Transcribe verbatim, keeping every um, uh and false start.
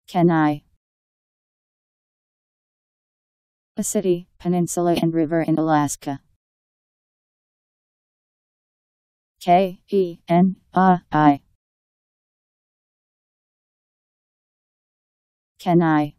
Kenai. A city, peninsula and river in Alaska. K E N A I. Kenai.